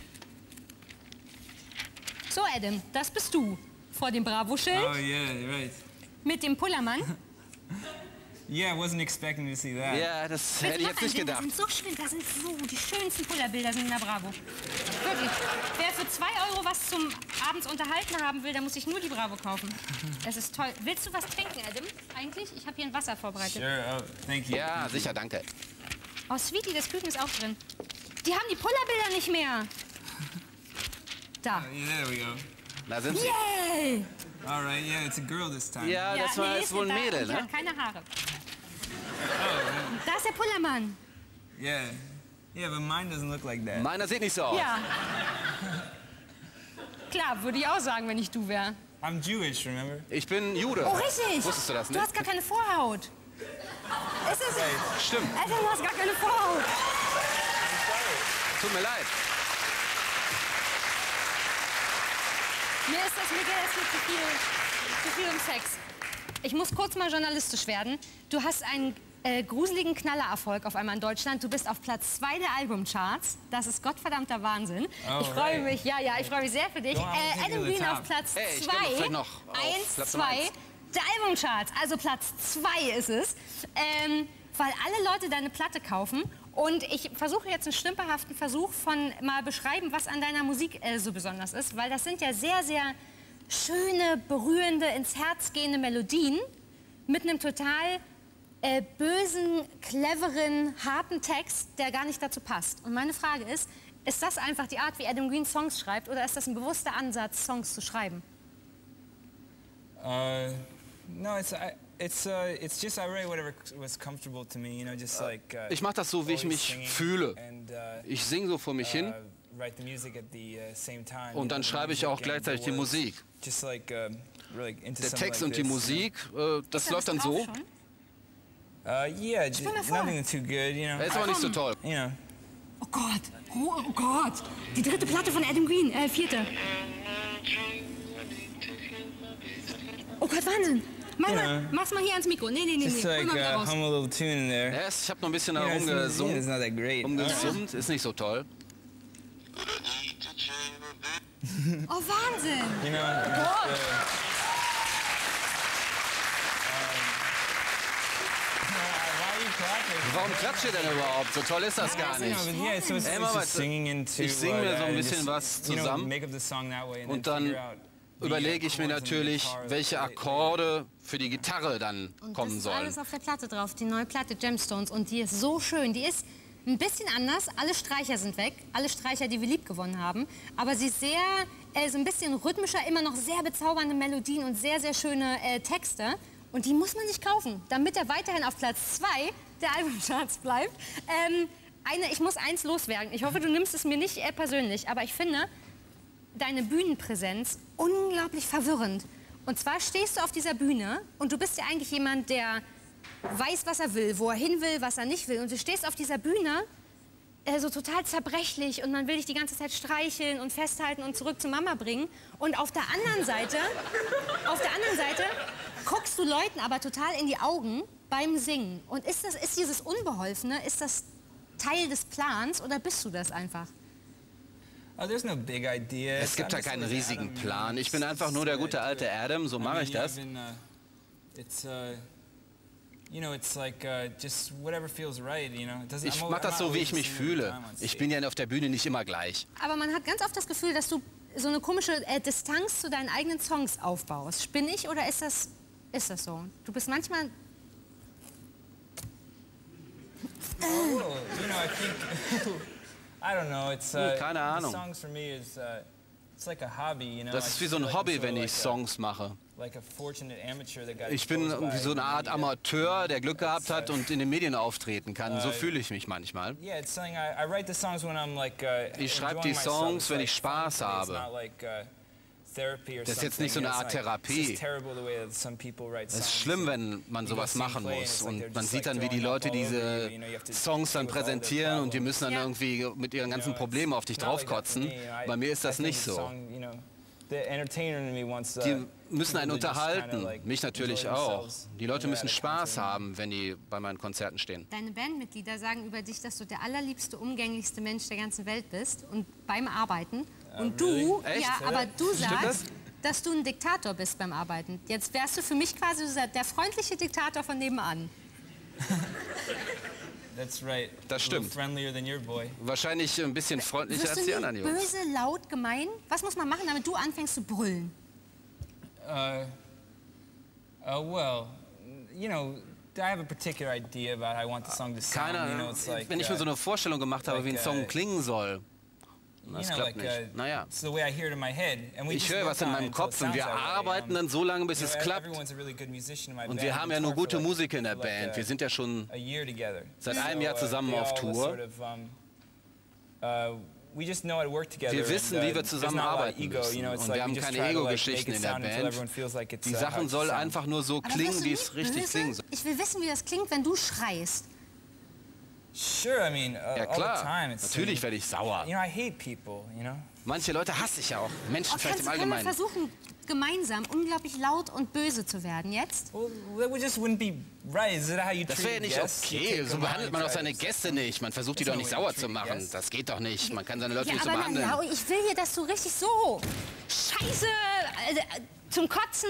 So, Adam, das bist du. Vor dem Bravo-Schild. Oh yeah, you're right. Mit dem Pullermann. Yeah, I wasn't expecting to see that. Ja, das hätte ich jetzt nicht Das gedacht. sind so schön, das sind so die schönsten Pullerbilder sind in der Bravo. Wirklich. Wer für 2 € was zum abends unterhalten haben will, der muss sich nur die Bravo kaufen. Das ist toll. Willst du was trinken, Adam? Eigentlich? Ich habe hier ein Wasser vorbereitet. Sure, oh, thank you. Ja, sicher, danke. Oh, Sweetie, das Küken ist auch drin. Die haben die Pullerbilder nicht mehr. Da. Yeah, there we go. Da sind sie. Yay! All right, yeah, it's a girl this time. Ja, das war nee, jetzt wohl ein da Mädel, und die ne? hat keine Haare. Da ist der Pullermann. Yeah. Yeah, but mine doesn't look like that. Meiner sieht nicht so aus. Ja. Klar, würde ich auch sagen, wenn ich du wäre. I'm Jewish, remember? Ich bin Jude. Oh, richtig. Wusstest du das Du nicht? hast gar keine Vorhaut. Ist es? Stimmt. Alter, du hast gar keine Vorhaut. Tut mir leid. Mir geht das hier zu viel um Sex. Ich muss kurz mal journalistisch werden. Du hast einen gruseligen Knallererfolg auf einmal in Deutschland. Du bist auf Platz 2 der Albumcharts. Das ist gottverdammter Wahnsinn. Ich freue mich, ich freue mich sehr für dich. Adam Green auf Platz 2. Ich komme vielleicht noch auf 1, Platz 2 Nummer 1. der Albumcharts. Also Platz 2 ist es. Weil alle Leute deine Platte kaufen. Und ich versuche jetzt einen stümperhaften Versuch von mal beschreiben, was an deiner Musik so besonders ist. Weil das sind ja sehr, sehr schöne, berührende, ins Herz gehende Melodien mit einem total bösen, cleveren, harten Text, der gar nicht dazu passt. Und meine Frage ist das einfach die Art, wie Adam Green Songs schreibt, oder ist das ein bewusster Ansatz, Songs zu schreiben? No, it's just I write whatever was comfortable to me, you know, just like. Ich mache das so, wie ich mich fühle. Ich singe so vor mich hin. Write the music at the same time. Und dann schreibe ich auch gleichzeitig die Musik. Just like really into Der something Text like und die this. Musik, das läuft dann Drauf so. schon? Yeah, mal vor. nothing too good, you know. Das ist aber nicht so toll. You know. Oh Gott, oh Gott. Die 3. Platte von Adam Green, 4. Oh Gott, Wahnsinn. Mach's mal hier ans Mikro. Nee. Just Hol like mal wieder raus. hum a little tune in there. Ja, ich habe noch ein bisschen You know, it's herumgesummt. not that great. Umgesummt, ist nicht so toll. Oh, Wahnsinn. You know. Gott. Warum klatscht ihr denn überhaupt? So toll ist das gar nicht. Yeah, so it's Emma, just singing into. ich singe mir so ein and bisschen just, was you know, zusammen. make up the song that way and Und then dann figure out the überlege ich mir chords and the natürlich, guitar welche that they- Akkorde für die Gitarre dann Und kommen das ist sollen. alles auf der Platte drauf, die neue Platte Gemstones. Und die ist so schön. Die ist ein bisschen anders. Alle Streicher sind weg. Alle Streicher, die wir lieb gewonnen haben. Aber sie ist sehr, so ein bisschen rhythmischer, immer noch sehr bezaubernde Melodien und sehr, sehr schöne Texte. Und die muss man sich kaufen, damit er weiterhin auf Platz 2 der Albumcharts bleibt. Ich muss eins loswerden. Ich hoffe, du nimmst es mir nicht persönlich. Aber ich finde, deine Bühnenpräsenz unglaublich verwirrend. Und zwar stehst du auf dieser Bühne und du bist ja eigentlich jemand, der weiß, was er will, wo er hin will, was er nicht will. Und du stehst auf dieser Bühne so total zerbrechlich und man will dich die ganze Zeit streicheln und festhalten und zurück zu Mama bringen. Und auf der anderen Seite guckst du Leuten aber total in die Augen beim Singen. Und ist dieses Unbeholfene, ist das Teil des Plans oder bist du das einfach? Es gibt da keinen riesigen Plan. Ich bin einfach nur der gute alte Adam, so mache ich das. Ich mache das so, wie ich mich fühle. Ich bin ja auf der Bühne nicht immer gleich. Aber man hat ganz oft das Gefühl, dass du so eine komische Distanz zu deinen eigenen Songs aufbaust. Spinne ich oder ist das so? Du bist manchmal... Keine Ahnung. Das ist wie so ein Hobby, wenn ich Songs mache. Ich bin wie so eine Art Amateur, der Glück gehabt hat und in den Medien auftreten kann. So fühle ich mich manchmal. Ich schreibe die Songs, wenn ich Spaß habe. Das ist jetzt nicht so eine Art Therapie. Es ist schlimm, wenn man sowas machen muss. Und man sieht dann, wie die Leute diese Songs dann präsentieren und die müssen dann irgendwie mit ihren ganzen Problemen auf dich draufkotzen. Bei mir ist das nicht so. Die müssen einen unterhalten, mich natürlich auch. Die Leute müssen Spaß haben, wenn die bei meinen Konzerten stehen. Deine Bandmitglieder sagen über dich, dass du der allerliebste, umgänglichste Mensch der ganzen Welt bist und beim Arbeiten. Und du, aber du sagst, dass du ein Diktator bist beim Arbeiten. Jetzt wärst du für mich quasi der freundliche Diktator von nebenan. Das stimmt. Wahrscheinlich ein bisschen freundlicher als die anderen Jungs. Böse, laut, gemein? Was muss man machen, damit du anfängst zu brüllen? Keine, wenn ich mir so eine Vorstellung gemacht habe, wie ein Song klingen soll. Das klappt nicht. Naja. Ich höre was in meinem Kopf und wir arbeiten dann so lange, bis es klappt. Und wir haben ja nur gute Musiker in der Band. Wir sind ja schon seit einem Jahr zusammen auf Tour. Wir wissen, wie wir zusammenarbeiten müssen. Und wir haben keine Ego-Geschichten in der Band. Die Sachen sollen einfach nur so klingen, wie es richtig klingen soll. Ich will wissen, wie das klingt, wenn du schreist. Ja klar, natürlich werde ich sauer. Manche Leute hasse ich ja auch. Menschen vielleicht im Allgemeinen. Können wir versuchen, gemeinsam unglaublich laut und böse zu werden jetzt? Das wäre ja nicht okay. So behandelt man doch seine Gäste nicht. Man versucht die doch nicht sauer zu machen. Das geht doch nicht. Man kann seine Leute nicht so behandeln. Ja, ich will hier, dass du richtig so Scheiße zum Kotzen.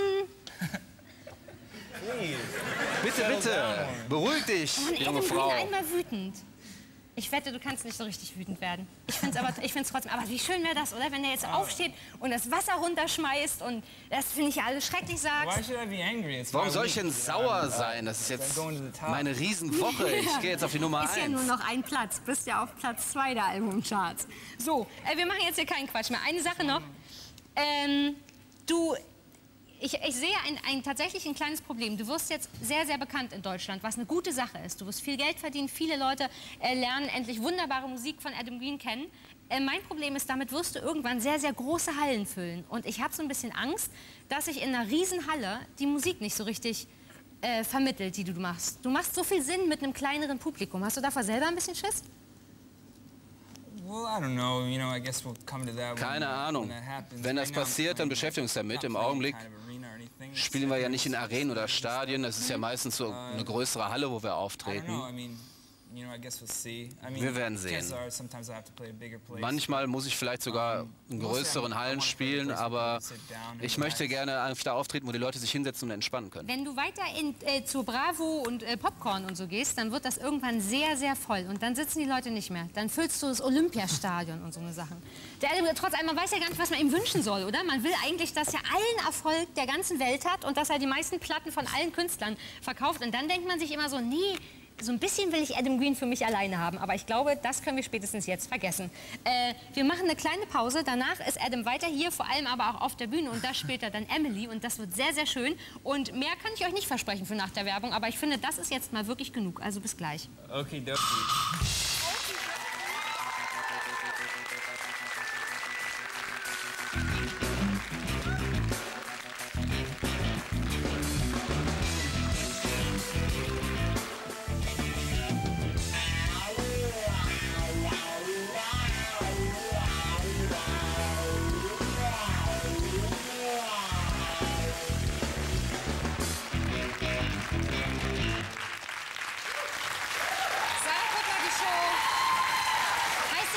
Bitte, bitte, beruhig dich, junge Frau. Ich bin einmal wütend. Ich wette, du kannst nicht so richtig wütend werden. Ich finde es trotzdem, aber wie schön wäre das, oder? Wenn er jetzt aufsteht und das Wasser runterschmeißt und das finde ich ja alles schrecklich sagt. Warum soll ich denn sauer sein? Das ist jetzt meine Riesenwoche. Ich gehe jetzt auf die Nummer 1. Ist ja nur noch ein Platz. Bist ja auf Platz 2 der Albumcharts. So, wir machen jetzt hier keinen Quatsch mehr. Eine Sache noch. Ich sehe tatsächlich ein kleines Problem. Du wirst jetzt sehr, sehr bekannt in Deutschland, was eine gute Sache ist. Du wirst viel Geld verdienen, viele Leute lernen endlich wunderbare Musik von Adam Green kennen. Mein Problem ist, damit wirst du irgendwann sehr, sehr große Hallen füllen. Und ich habe so ein bisschen Angst, dass sich in einer Riesenhalle die Musik nicht so richtig vermittelt, die du machst. Du machst so viel Sinn mit einem kleineren Publikum. Hast du davor selber ein bisschen Schiss? Keine Ahnung. Wenn das passiert, dann beschäftigen wir uns damit. Im Augenblick spielen wir ja nicht in Arenen oder Stadien. Das ist ja meistens so eine größere Halle, wo wir auftreten. Wir werden sehen. Manchmal muss ich vielleicht sogar in größeren Hallen spielen, aber ich möchte gerne einfach da auftreten, wo die Leute sich hinsetzen und entspannen können. Wenn du weiter zu Bravo und Popcorn und so gehst, dann wird das irgendwann sehr, sehr voll. Und dann sitzen die Leute nicht mehr. Dann füllst du das Olympiastadion und so eine Sachen. Trotz allem, man weiß ja gar nicht, was man ihm wünschen soll, oder? Man will eigentlich, dass er allen Erfolg der ganzen Welt hat und dass er die meisten Platten von allen Künstlern verkauft. Und dann denkt man sich immer so, nee, so ein bisschen will ich Adam Green für mich alleine haben. Aber ich glaube, das können wir spätestens jetzt vergessen. Wir machen eine kleine Pause. Danach ist Adam weiter hier, vor allem aber auch auf der Bühne. Und da spielt er dann Emily. Und das wird sehr, sehr schön. Und mehr kann ich euch nicht versprechen für nach der Werbung. Aber ich finde, das ist jetzt mal wirklich genug. Also bis gleich. Okay,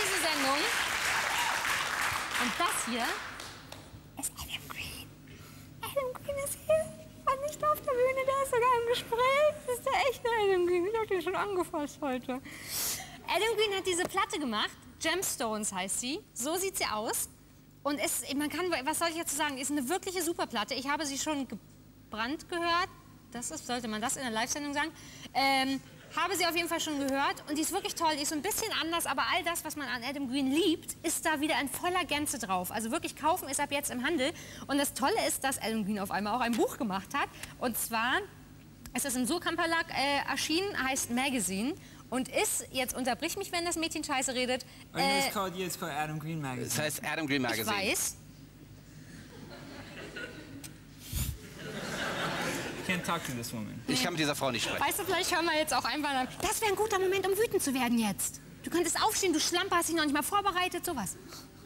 diese Sendung. Und das hier ist Adam Green. Adam Green ist hier. War nicht auf der Bühne, der ist sogar im Gespräch. Das ist der echte Adam Green. Ich hab den schon angefasst heute. Adam Green hat diese Platte gemacht. Gemstones heißt sie. So sieht sie aus. Und man kann, was soll ich jetzt sagen, ist eine wirkliche Superplatte. Ich habe sie schon gebrannt gehört. Sollte man das in der Live-Sendung sagen? Habe sie auf jeden Fall schon gehört und die ist wirklich toll, die ist so ein bisschen anders, aber all das, was man an Adam Green liebt, ist da wieder in voller Gänze drauf. Also wirklich kaufen ist ab jetzt im Handel. Und das Tolle ist, dass Adam Green auf einmal auch ein Buch gemacht hat. Und zwar, es ist im Surkamp Verlag erschienen, heißt Magazine. Und ist, jetzt unterbrich mich, wenn das Mädchen scheiße redet. It's called Adam Green Magazine. Das heißt Adam Green Magazine. Ich weiß. Can't talk to this woman. Ich kann mit dieser Frau nicht sprechen. Weißt du, vielleicht hören wir jetzt auch einfach an. Das wäre ein guter Moment, um wütend zu werden jetzt. Du könntest aufstehen, du Schlampe, hast dich noch nicht mal vorbereitet, sowas.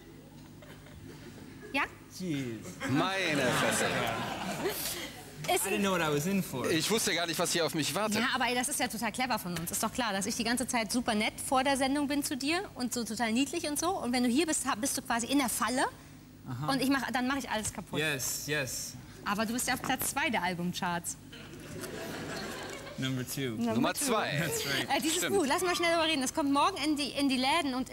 Ja? Jeez. Meine Fresse. I didn't know what I was in for. Ich wusste gar nicht, was hier auf mich wartet. Ja, aber ey, das ist ja total clever von uns. Ist doch klar, dass ich die ganze Zeit super nett vor der Sendung bin zu dir und so total niedlich und so. Und wenn du hier bist, bist du quasi in der Falle. Aha. Und dann mache ich alles kaputt. Yes, yes. Aber du bist ja auf Platz 2 der Albumcharts. Number 2. Nummer 2. That's right. Dieses Buch, lass mal schnell darüber reden. Das kommt morgen in die Läden und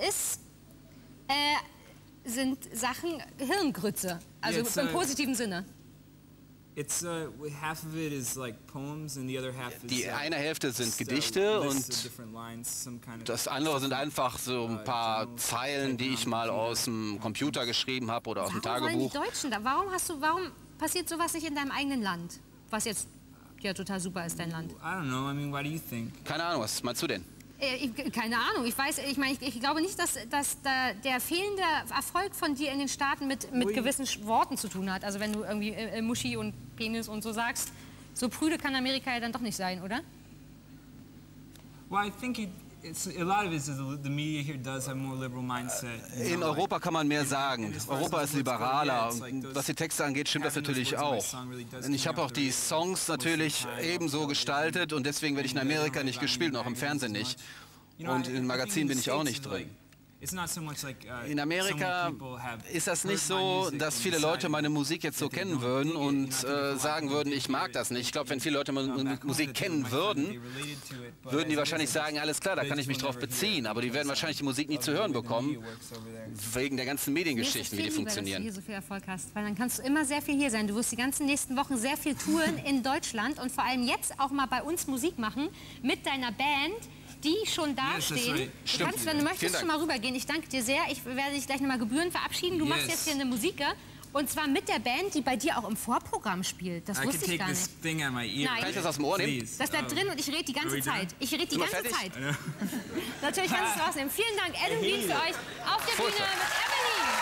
sind Sachen Hirngrütze. Also im positiven Sinne. It's half of it is like poems and the other half is Die eine Hälfte sind Gedichte und das andere sind einfach so ein paar Zeilen, die ich mal aus dem Computer geschrieben habe oder aus dem Tagebuch. Warum die Deutschen da? Warum passiert sowas nicht in deinem eigenen Land? Was jetzt ja total super ist, dein Land. I don't know. I mean, what do you think? Keine Ahnung, was meinst du denn? Keine Ahnung. Ich glaube nicht, dass der fehlende Erfolg von dir in den Staaten mit gewissen Worten zu tun hat. Also wenn du irgendwie Muschi und Penis und so sagst, so prüde kann Amerika ja dann doch nicht sein, oder? Well, I think a lot of it is the media here does have more liberal mindset. In Europa kann man mehr sagen. Europa ist liberaler. Und was die Texte angeht, stimmt das natürlich auch. Und ich habe auch die Songs natürlich ebenso gestaltet und deswegen werde ich in Amerika nicht gespielt, auch im Fernsehen nicht. Und im Magazin bin ich auch nicht drin. In Amerika ist das nicht so, dass viele Leute meine Musik jetzt so kennen würden und sagen würden, ich mag das nicht. Ich glaube, wenn viele Leute meine Musik kennen würden, würden die wahrscheinlich sagen, alles klar, da kann ich mich drauf beziehen. Aber die werden wahrscheinlich die Musik nie zu hören bekommen, wegen der ganzen Mediengeschichten, wie die funktionieren. Dass du hier so viel Erfolg hast, weil dann kannst du immer sehr viel hier sein. Du wirst die ganzen nächsten Wochen sehr viel touren in Deutschland und vor allem jetzt auch mal bei uns Musik machen mit deiner Band, die schon da stehen. Du kannst, wenn du möchtest, schon mal rübergehen. Ich danke dir sehr. Ich werde dich gleich nochmal Gebühren verabschieden. Du machst jetzt hier eine Musik. Und zwar mit der Band, die bei dir auch im Vorprogramm spielt. Das wusste ich gar nicht. Nein. Kann ich das aus dem Ohr nehmen? Das bleibt drin und ich rede die ganze Zeit. Ich rede die ganze Zeit. Natürlich kannst du es rausnehmen. Vielen Dank, Adam Green, für euch auf der Bühne mit Evelyn.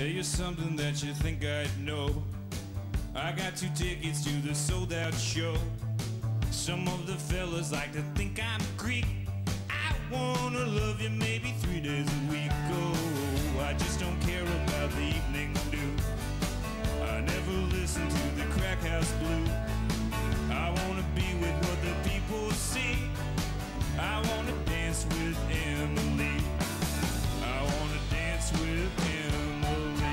you something that you think I'd know. I got 2 tickets to the sold-out show. Some of the fellas like to think I'm Greek. I wanna love you maybe 3 days a week. Oh, I just don't care about the evening news. I never listen to the crack house blue. I wanna be with what the people see. I wanna dance with Emily. I wanna dance with Emily.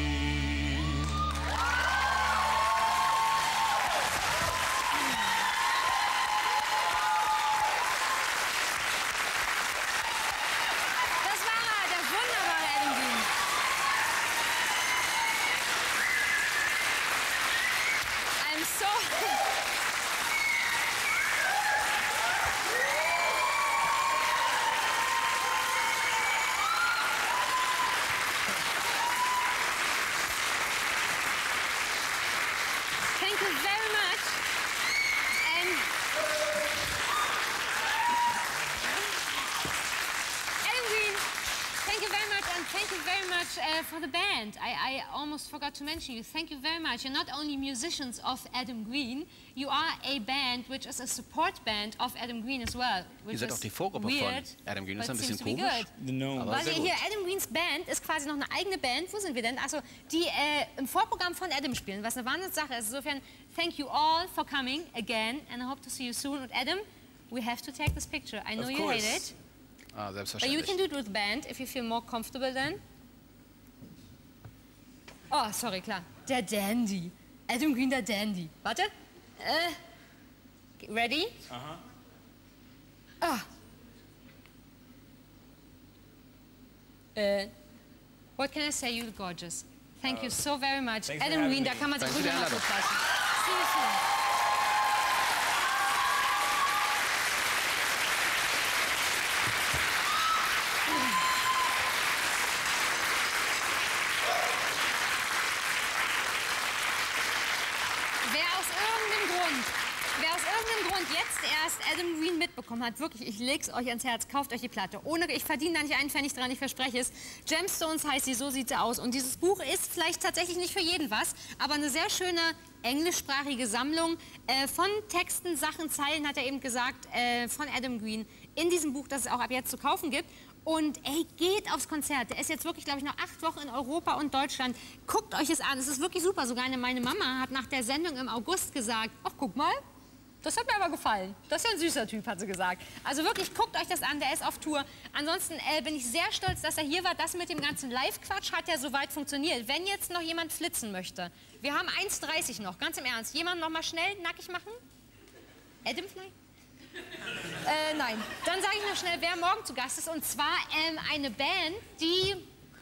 Das war er, der wunderbare Adam Green. I'm so... Thank you very much. And Adam Green, thank you very much, and thank you very much for the band. I almost forgot to mention you. Thank you very much. You're not only musicians of Adam Green, you are a band which is a support band of Adam Green as well. Ihr seid auch die Vorgruppe von Adam Green. Das ist ein bisschen komisch. Weil hier Adam Greens Band ist quasi noch eine eigene Band. Wo sind wir denn? Also die im Vorprogramm von Adam spielen, was eine Wahnsinnssache ist. Insofern, thank you all for coming again and I hope to see you soon. Und Adam, we have to take this picture. I know you hate it. Ah, But selbstverständlich. you can do it with the band if you feel more comfortable then. Oh, sorry, klar. Der Dandy. Adam Green, der Dandy. Warte. Ready? Aha. Ah. What can I say? You're gorgeous. Thank you so very much. Adam Green, da kann man sich Danke für die drüber Einladung. nachsprechen. See you soon. Wer aus irgendeinem Grund jetzt erst Adam Green mitbekommen hat, wirklich, ich leg's euch ans Herz, kauft euch die Platte. Ich verdiene da nicht einen Pfennig dran, ich verspreche es. Gemstones heißt sie, so sieht sie aus. Und dieses Buch ist vielleicht tatsächlich nicht für jeden was, aber eine sehr schöne englischsprachige Sammlung von Texten, Sachen, Zeilen, hat er eben gesagt, von Adam Green in diesem Buch, das es auch ab jetzt zu kaufen gibt. Und ey, geht aufs Konzert. Der ist jetzt wirklich, glaube ich, noch 8 Wochen in Europa und Deutschland. Guckt euch es an, es ist wirklich super. Sogar meine Mama hat nach der Sendung im August gesagt, ach, guck mal, das hat mir aber gefallen. Das ist ja ein süßer Typ, hat sie gesagt. Also wirklich, guckt euch das an, der ist auf Tour. Ansonsten bin ich sehr stolz, dass er hier war. Das mit dem ganzen Live-Quatsch hat ja soweit funktioniert. Wenn jetzt noch jemand flitzen möchte, wir haben 1:30 noch, ganz im Ernst. Jemand noch mal schnell nackig machen? Adam vielleicht? Nein. Dann sage ich noch schnell, wer morgen zu Gast ist. Und zwar eine Band, die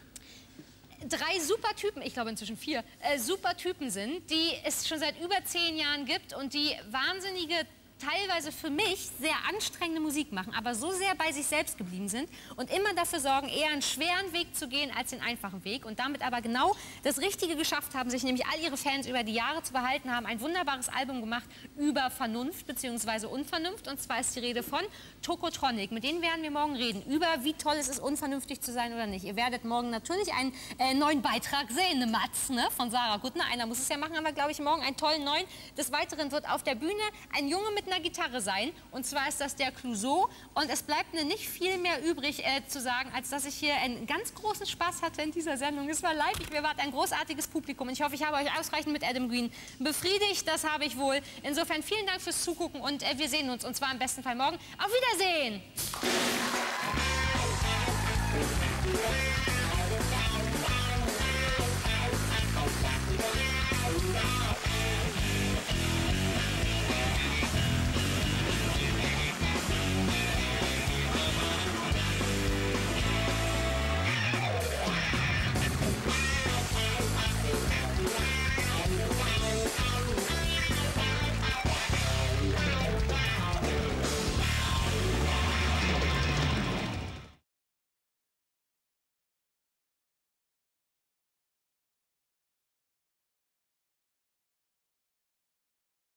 3 super Typen, ich glaube inzwischen 4, super Typen sind, die es schon seit über 10 Jahren gibt und die wahnsinnige, teilweise für mich sehr anstrengende Musik machen, aber so sehr bei sich selbst geblieben sind und immer dafür sorgen, eher einen schweren Weg zu gehen als den einfachen Weg und damit aber genau das Richtige geschafft haben, sich nämlich all ihre Fans über die Jahre zu behalten haben, ein wunderbares Album gemacht über Vernunft bzw. Unvernunft, und zwar ist die Rede von Tokotronic. Mit denen werden wir morgen reden, über wie toll es ist, unvernünftig zu sein oder nicht. Ihr werdet morgen natürlich einen neuen Beitrag sehen, eine Matz, ne, von Sarah Guttner. Einer muss es ja machen, aber glaube ich morgen einen tollen neuen. Des Weiteren wird auf der Bühne ein Junge mit einer Gitarre sein, und zwar ist das der Clouseau, und es bleibt mir nicht viel mehr übrig zu sagen, als dass ich hier einen ganz großen Spaß hatte in dieser Sendung. Es war live, wir waren ein großartiges Publikum und ich hoffe, ich habe euch ausreichend mit Adam Green befriedigt, das habe ich wohl. Insofern vielen Dank fürs Zugucken und wir sehen uns, und zwar im besten Fall morgen. Auf Wiedersehen!